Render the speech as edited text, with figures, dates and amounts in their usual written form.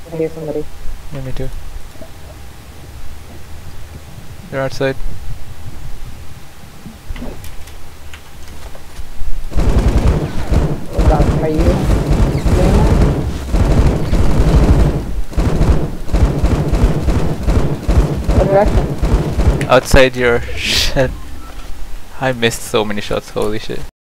I hear somebody. Yeah, me too. They're outside. Oh god, are you doing that? What direction? Outside your shed. I missed so many shots, holy shit.